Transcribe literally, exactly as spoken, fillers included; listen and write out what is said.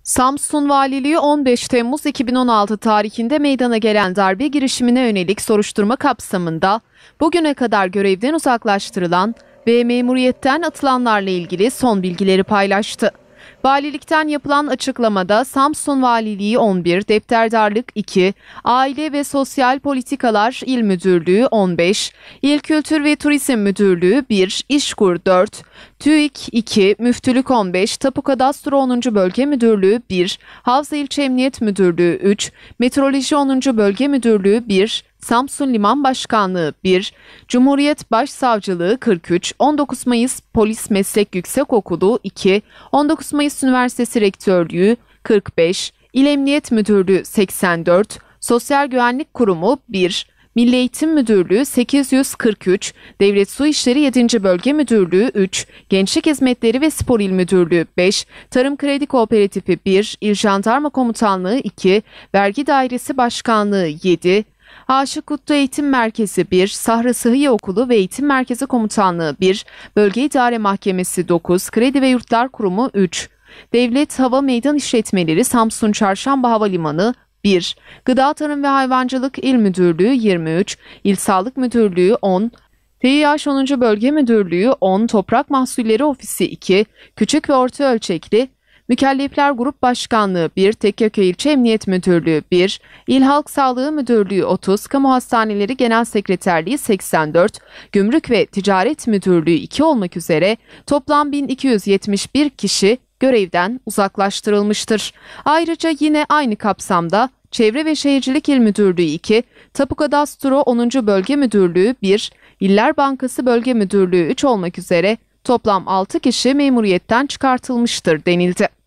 Samsun Valiliği on beş Temmuz iki bin on altı tarihinde meydana gelen darbe girişimine yönelik soruşturma kapsamında bugüne kadar görevden uzaklaştırılan ve memuriyetten atılanlarla ilgili son bilgileri paylaştı. Valilikten yapılan açıklamada Samsun Valiliği on bir, Defterdarlık iki, Aile ve Sosyal Politikalar İl Müdürlüğü on beş, İl Kültür ve Turizm Müdürlüğü bir, İşkur dört, TÜİK iki, Müftülük on beş, Tapu Kadastro onuncu Bölge Müdürlüğü bir, Havza İlçe Emniyet Müdürlüğü üç, Meteoroloji onuncu Bölge Müdürlüğü bir, Samsun Liman Başkanlığı bir, Cumhuriyet Başsavcılığı kırk üç, on dokuz Mayıs Polis Meslek Yüksekokulu iki, on dokuz Mayıs Üniversitesi Rektörlüğü kırk beş, İl Emniyet Müdürlüğü seksen dört, Sosyal Güvenlik Kurumu bir, Milli Eğitim Müdürlüğü sekiz yüz kırk üç, Devlet Su İşleri yedinci Bölge Müdürlüğü üç, Gençlik Hizmetleri ve Spor İl Müdürlüğü beş, Tarım Kredi Kooperatifi bir, İl Jandarma Komutanlığı iki, Vergi Dairesi Başkanlığı yedi, Aşık Kutlu Eğitim Merkezi bir, Sahra Sıhhiye Okulu ve Eğitim Merkezi Komutanlığı bir, Bölge İdare Mahkemesi dokuz, Kredi ve Yurtlar Kurumu üç, Devlet Hava Meydan İşletmeleri Samsun Çarşamba Havalimanı bir, Gıda Tarım ve Hayvancılık İl Müdürlüğü yirmi üç, İl Sağlık Müdürlüğü on, TİH onuncu Bölge Müdürlüğü on, Toprak Mahsulleri Ofisi iki, Küçük ve Orta Ölçekli Mükellefler Grup Başkanlığı bir, Tekkeköy İlçe Emniyet Müdürlüğü bir, İl Halk Sağlığı Müdürlüğü otuz, Kamu Hastaneleri Genel Sekreterliği seksen dört, Gümrük ve Ticaret Müdürlüğü iki olmak üzere toplam bin iki yüz yetmiş bir kişi görevden uzaklaştırılmıştır. Ayrıca yine aynı kapsamda Çevre ve Şehircilik İl Müdürlüğü iki, Tapu Kadastro onuncu Bölge Müdürlüğü bir, İller Bankası Bölge Müdürlüğü üç olmak üzere toplam altı kişi memuriyetten çıkartılmıştır denildi.